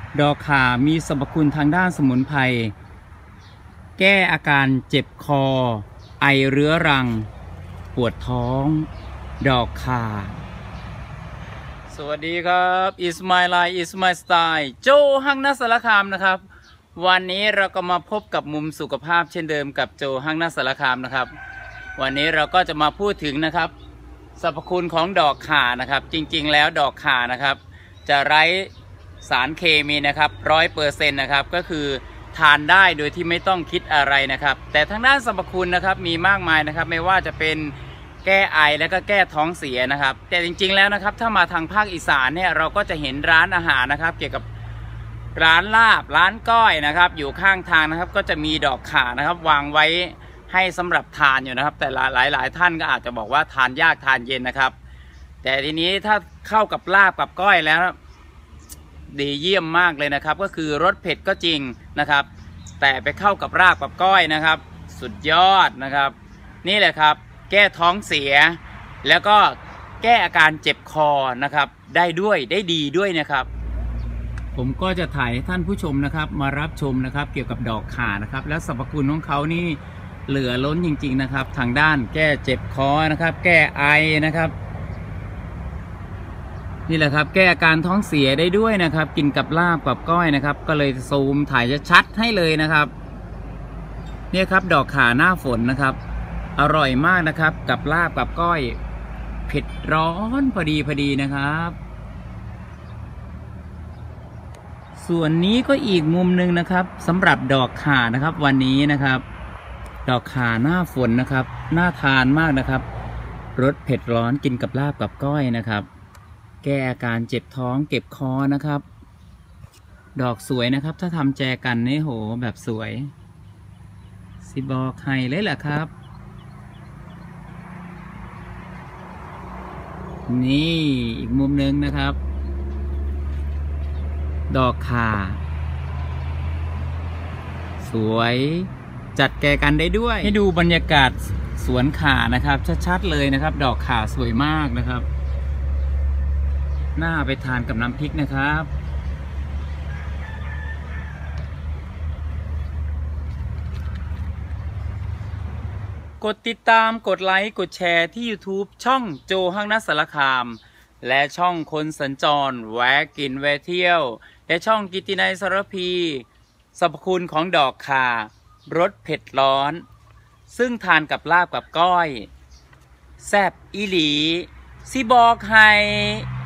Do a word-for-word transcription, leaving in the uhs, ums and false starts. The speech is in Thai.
ดอกข่ามีสรรพคุณทางด้านสมุนไพรแก้อาการเจ็บคอไอเรื้อรังปวดท้องดอกข่าสวัสดีครับ Is My Life Is My Style โจฮังนัสารคามนะครับวันนี้เราก็มาพบกับมุมสุขภาพเช่นเดิมกับโจฮังนัสารคามนะครับวันนี้เราก็จะมาพูดถึงนะครับสรรพคุณของดอกข่านะครับจริงๆแล้วดอกข่านะครับจะไร้สารเคมีนะครับร้อยเปอร์เซ็นต์นะครับก็คือทานได้โดยที่ไม่ต้องคิดอะไรนะครับแต่ทางด้านสรรพคุณนะครับมีมากมายนะครับไม่ว่าจะเป็นแก้ไอและก็แก้ท้องเสียนะครับแต่จริงๆแล้วนะครับถ้ามาทางภาคอีสานเนี่ยเราก็จะเห็นร้านอาหารนะครับเกี่ยวกับร้านลาบร้านก้อยนะครับอยู่ข้างทางนะครับก็จะมีดอกข่านะครับวางไว้ให้สำหรับทานอยู่นะครับแต่หลายหลายท่านก็อาจจะบอกว่าทานยากทานเย็นนะครับแต่ทีนี้ถ้าเข้ากับลาบกับก้อยแล้วดีเยี่ยมมากเลยนะครับก็คือรสเผ็ดก็จริงนะครับแต่ไปเข้ากับลาบกับก้อยนะครับสุดยอดนะครับนี่แหละครับแก้ท้องเสียแล้วก็แก้อาการเจ็บคอนะครับได้ด้วยได้ดีด้วยนะครับผมก็จะถ่ายให้ท่านผู้ชมนะครับมารับชมนะครับเกี่ยวกับดอกข่านะครับแล้วสรรพคุณของเขานี่เหลือล้นจริงๆนะครับทางด้านแก้เจ็บคอนะครับแก้ไอนะครับนี่แหละครับแก้อาการท้องเสียได้ด้วยนะครับกินกับลาบกับก้อยนะครับก็เลยซูมถ่ายชัดๆให้เลยนะครับเนี่ยครับดอกข่าหน้าฝนนะครับอร่อยมากนะครับกับลาบกับก้อยเผ็ดร้อนพอดีพอดีนะครับส่วนนี้ก็อีกมุมหนึ่งนะครับสำหรับดอกข่านะครับวันนี้นะครับดอกข่าหน้าฝนนะครับน่าทานมากนะครับรสเผ็ดร้อนกินกับลาบกับก้อยนะครับแก้อาการเจ็บท้องเก็บคอนะครับดอกสวยนะครับถ้าทำแจกันนี่โหแบบสวยสิบอกให้เลยแหละครับนี่อีกมุมหนึ่งนะครับดอกข่าสวยจัดแก่กันได้ด้วยให้ดูบรรยากาศสวนข่านะครับชัดๆเลยนะครับดอกข่าสวยมากนะครับน่าไปทานกับน้ำพริกนะครับกดติดตามกดไลค์กดแชร์ที่ YouTube ช่องโจฮังนัสสารคามและช่องคนสัญจรแวะกินแวะเที่ยวและช่องกิตตินัยสารพีสรรพคุณของดอกข่ารสเผ็ดร้อนซึ่งทานกับลาบกับก้อยแซ่บอีหลีสิบอกให้